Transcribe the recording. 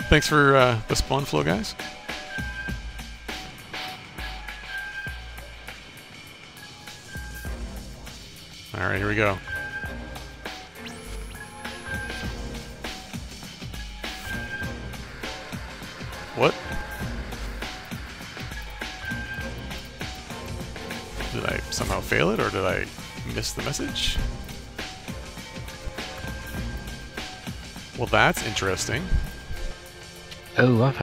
Thanks for the spawn flow, guys. Alright, here we go. What? Did I somehow fail it, or did I miss the message? Well, that's interesting. Oh, I've